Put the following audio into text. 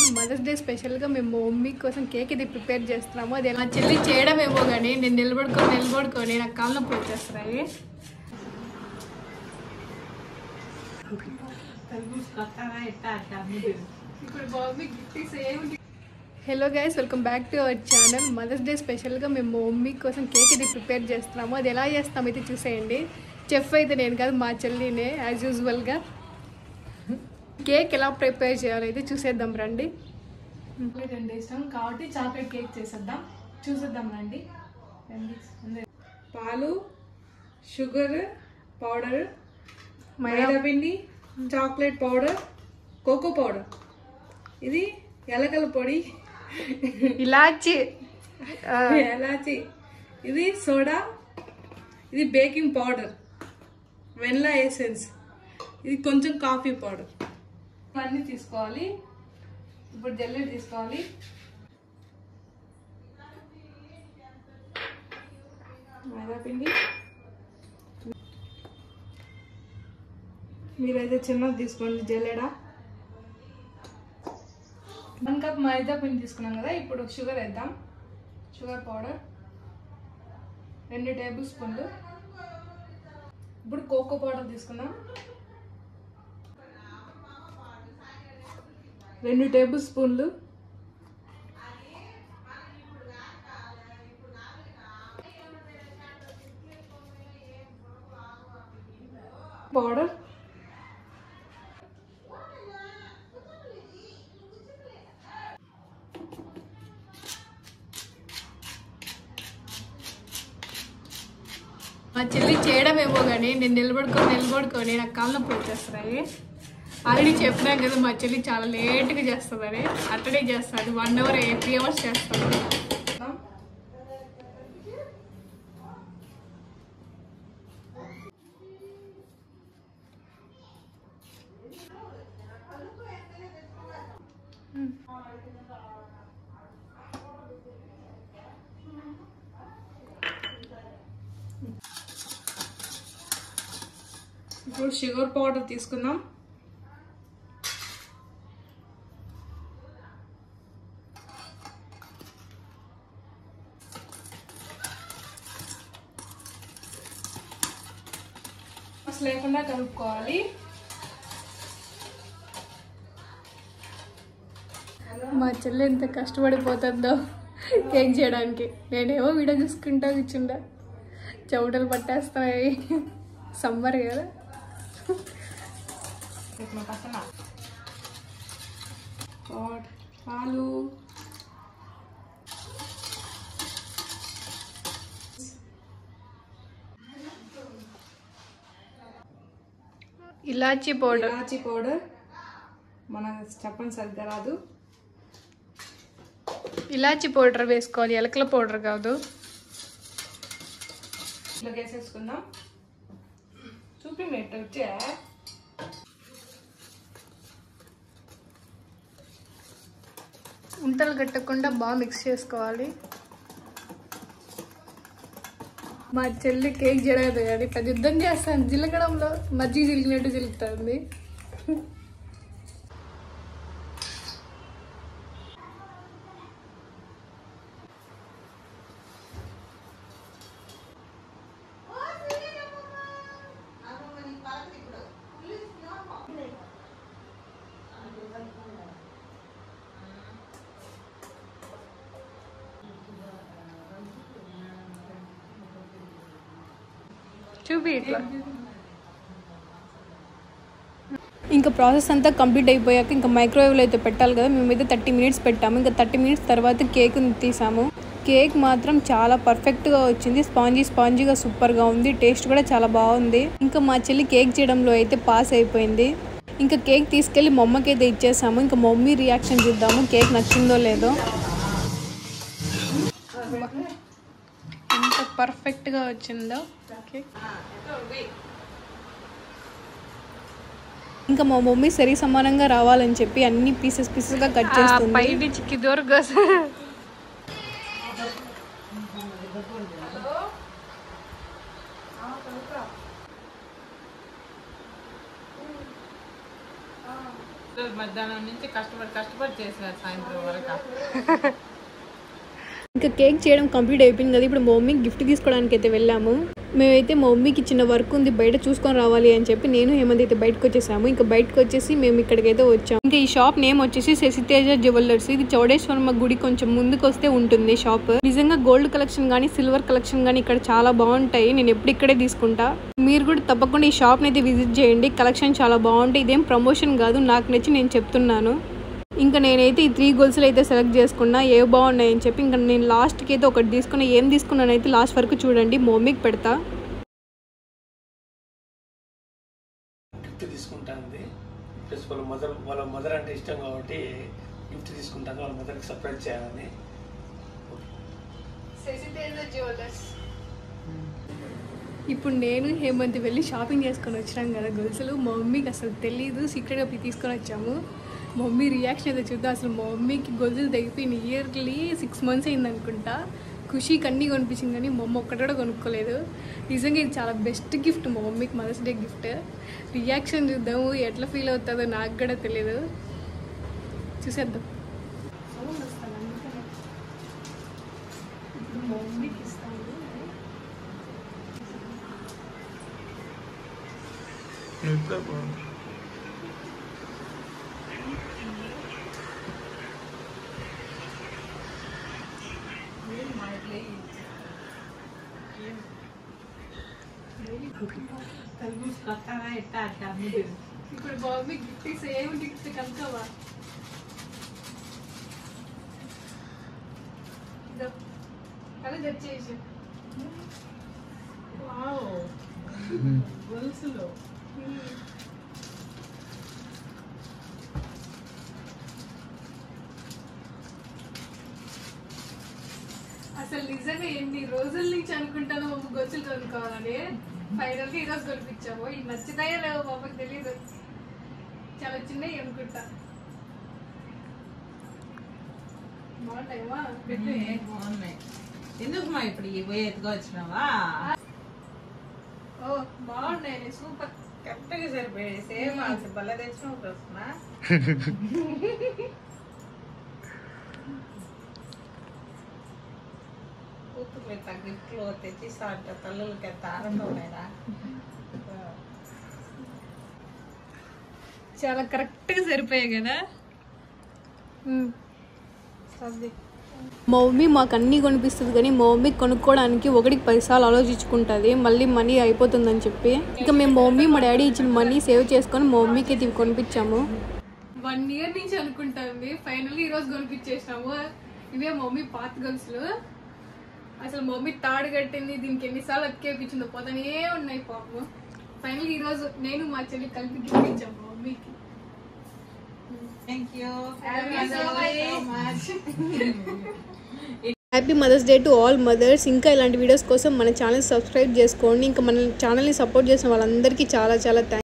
Channel mothers day స్పెషల్గా మేము mummy కోసం కేక్ ఇది ప్రిపేర్ చేస్తున్నాము. అది ఎలా చెల్లి చేయడమేమో కానీ నేను నిలబడుకొని నాకు కాళ్ళ నొప్పులు వచ్చేస్తున్నాయి. Hello guys, welcome back to our channel. Mothers day స్పెషల్గా మేము మమ్మీ కోసం కేక్ ఇది ప్రిపేర్ చేస్తున్నాము. అది ఎలా చేస్తాము అయితే చూసేయండి. చెఫ్ అయితే నేను కాదు, మా చెల్లినే యాజ్ యూజువల్గా. కేక్ ఎలా ప్రిపేర్ చేయాలో అయితే చూసేద్దాం రండి. రెండు ఇష్టం కాబట్టి చాక్లెట్ కేక్ చేసేద్దాం, చూసేద్దాం రండి. పాలు, షుగర్ పౌడర్, మైదా పిండి, చాక్లెట్ పౌడర్, కోకో పౌడర్, ఇది ఎలకల పొడి, ఇలాచి, ఇది సోడా, ఇది బేకింగ్ పౌడర్, వెనిలా ఎసెన్స్, ఇది కొంచెం కాఫీ పౌడర్. ఇవన్నీ తీసుకోవాలి. ఇప్పుడు జల్లెడ తీసుకోవాలి. మైదా పిండి మీరైతే చిన్నది తీసుకోండి. జల్లెడ 1 కప్ మైదా పిండి తీసుకున్నాం కదా. ఇప్పుడు షుగర్ వేద్దాం. షుగర్ పౌడర్ 2 టేబుల్ స్పూన్లు. ఇప్పుడు కోకో పౌడర్ తీసుకుందాం. 2 టేబుల్ స్పూన్లు. పౌడర్ మా చెల్లి చేయడమేమో కానీ నేను నిలబడుకొని నాకు కాళ్ళ నొప్పులు వచ్చేస్తున్నాయి. ఆల్రెడీ చెప్పినా కదా మా చెల్లి చాలా లేట్గా చేస్తుందని. అట్టడే చేస్తుంది, 1 అవర్ 3 అవర్స్ చేస్తుంది. ఇప్పుడు షుగర్ పౌడర్ తీసుకుందాం. లేకుండా కలుపుకోవాలి. మా చెల్లి ఎంత కష్టపడిపోతుందో కేక్ చేయడానికి. నేనేమో వీడియో చూసుకుంటా కూర్చుంటా, చెవుటలు పట్టేస్తాయి. సమ్మర్ కదా. పాలు, ఇలాచి పౌడర్ మనకు చెప్పండి సరిగ్గా రాదు. ఇలాచి పౌడర్ వేసుకోవాలి, ఎలకల పౌడర్ కాదు. ఇట్లా వేసేసుకుందాం. చూపినట్టు వచ్చే ఉంటలు కట్టకుండా బాగా మిక్స్ చేసుకోవాలి. మా చెల్లి కేక్ చేయలేదు కానీ పెద్ద యుద్ధం చేస్తాను. జిలకడంలో మజ్జిగ జిలికినట్టు జిలుకుతుంది. చూపి ఇట్లా. ఇంకా ప్రాసెస్ అంతా కంప్లీట్ అయిపోయాక ఇంకా మైక్రోవేవ్లో అయితే పెట్టాలి కదా. మేమైతే 30 మినిట్స్ పెట్టాము. ఇంకా 30 మినిట్స్ తర్వాత కేక్ తీసాము. కేక్ మాత్రం చాలా పర్ఫెక్ట్గా వచ్చింది. స్పాంజీగా సూపర్గా ఉంది. టేస్ట్ కూడా చాలా బాగుంది. ఇంకా మా చెల్లి కేక్ చేయడంలో అయితే పాస్ అయిపోయింది. ఇంకా కేక్ తీసుకెళ్ళి మా అమ్మకి అయితే ఇచ్చేసాము. ఇంకా మా మమ్మీ రియాక్షన్ చూద్దాము, కేక్ నచ్చిందో లేదో. ఎంత పర్ఫెక్ట్గా వచ్చిందో కేక్. ఇంకా మా మమ్మీ సరి సమానంగా రావాలని చెప్పి అన్ని పీసెస్గా కట్ చేస్తుంది. పైన చిక్కి దొరక మధ్యాహ్నం నుంచి కష్టపడి చేసినారు సాయంత్రం వరకు. ఇంకా కేక్ చేయడం కంప్లీట్ అయిపోయింది కదా. ఇప్పుడు మా మమ్మీకి గిఫ్ట్ తీసుకోవడానికి అయితే వెళ్ళాము. మేమైతే మా మమ్మీకి చిన్న వర్క్ ఉంది బయట చూసుకొని రావాలి అని చెప్పి నేను హేమంత్ అయితే బయటకు వచ్చేసాము. ఇంకా బయటకు వచ్చేసి మేము ఇక్కడికైతే వచ్చాము. ఇంకా ఈ షాప్ నేమ్ వచ్చేసి శశితేజ జ్యువెలర్స్. ఇది చౌడేశ్వరమ్మ గుడి కొంచెం ముందుకు వస్తే ఉంటుంది షాప్. నిజంగా గోల్డ్ కలెక్షన్ కానీ సిల్వర్ కలెక్షన్ కానీ ఇక్కడ చాలా బాగుంటాయి. నేను ఎప్పుడు ఇక్కడే తీసుకుంటా. మీరు కూడా తప్పకుండా ఈ షాప్ని అయితే విజిట్ చేయండి. కలెక్షన్ చాలా బాగుంటాయి. ఇదేం ప్రమోషన్ కాదు, నాకు నచ్చి నేను చెప్తున్నాను. ఇంకా నేనైతే ఈ 3 గోల్స్లు అయితే సెలెక్ట్ చేసుకున్నా ఏ బాగున్నాయని చెప్పి. ఇంకా నేను లాస్ట్కి అయితే ఒకటి తీసుకున్నా. ఏం తీసుకున్నానైతే లాస్ట్ వరకు చూడండి, మమ్మీకి పెడతా. గిఫ్ట్ తీసుకుంటాంది ప్లస్ వాళ్ళ మదర్ అంటే ఇష్టం కాబట్టి గిఫ్ట్ తీసుకుంటాను. వాళ్ళ మదర్కి సర్ప్రైజ్ చేయాలని. ఇప్పుడు నేను హేమంత్ వెళ్ళి షాపింగ్ చేసుకొని వచ్చినాం కదా గొలుసులు. మా మమ్మీకి అసలు తెలీదు, సీక్రెట్గా తీసుకొని వచ్చాము. మా మమ్మీ రియాక్షన్ అయితే చూద్దాం. అసలు మా మమ్మీకి గొలుసులు తెగిపోయిన ఇయర్లీ 6 months అయింది అనుకుంటా. ఖుషీకి అన్నీ కొనిపించింది కానీ మా అమ్మ ఒక్కటి కూడా కొనుక్కోలేదు. నిజంగా ఇది చాలా బెస్ట్ గిఫ్ట్ మా మమ్మీకి, మదర్స్ డే గిఫ్ట్. రియాక్షన్ చూద్దాము, ఎట్లా ఫీల్ అవుతుందో నాకు కూడా తెలియదు. చూసేద్దాం. మా మమ్మీకి ఇస్తాను. ఇప్పుడు బాబీ గిఫ్ట్ ఏం గిఫ్ట్ కనుకవా కల తెచ్చేసి గొలుసులో అసలు నిజంగా ఎన్ని రోజుల నుంచి అనుకుంటాను మమ్మ గొలుసులు కొనుక్కోవాలని. ఫైనల్ గా ఈరోజు కొనిపించాము. ఇది నచ్చుతాయో లేవో పాపకి తెలియదు. చాలా చిన్నవి అనుకుంటా. బాగుంటాయమ్మా. బాగున్నాయి. ఎందుకు మా ఇప్పుడు ఇవి ఎత్తుగా వచ్చినావా? ఓ బాగున్నాయి, సూపర్. కరెక్ట్గా సరిపోయాయి. సేమ్ అసలు బల్ల తెచ్చిన ఒకటి వస్తున్నా. కూతుర్లు గిఫ్ట్లు తెచ్చి తల్లులకి ఎంత ఆనందమైనా. చాలా కరెక్ట్గా సరిపోయాయి కదా. మా మమ్మీ మాకు అన్నీ కొనిపిస్తుంది కానీ మా మమ్మీ కొనుక్కోవడానికి 1కి 10 సార్లు ఆలోచించుకుంటుంది, మళ్ళీ మనీ అయిపోతుందని చెప్పి. ఇంకా మేము మా మమ్మీ మా డాడీ ఇచ్చిన మనీ సేవ్ చేసుకొని మా మమ్మీకి అయితే ఇవి కొనిపించాము. 1 year నుంచి అనుకుంటుంది. ఫైనల్గా ఈరోజు కొనిపించేసినాము. ఇవే మా మమ్మీ పాత గొలుసులు. అసలు మా మమ్మీ తాడు కట్టింది, దీనికి ఎన్నిసార్లు అతికేపించిందో పోతానే ఉన్నాయి పాపం. ఫైనల్గా ఈరోజు నేను మా చెల్లి కలిపి గిఫ్ట్ ఇచ్చాము మా మమ్మీకి. Happy mothers day to all mothers. ఇంకా ఇలాంటి వీడియోస్ కోసం మన ఛానల్ సబ్స్క్రైబ్ చేసుకోండి. ఇంకా మన ఛానల్ని సపోర్ట్ చేసిన వాళ్ళందరికీ చాలా చాలా థ్యాంక్స్.